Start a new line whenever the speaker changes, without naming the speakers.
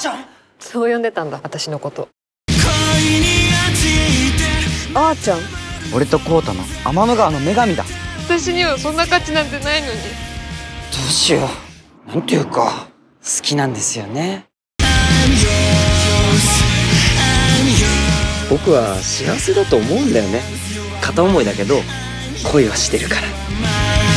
ちゃん。
そう呼んでたんだ、私のこと。
あーちゃん。俺とコウタの天の川の女神だ。
私にはそんな価値なんてないのに。
どうしよう。なんていうか好きなんですよね。僕は幸せだと思うんだよね。片思いだけど恋はしてるから。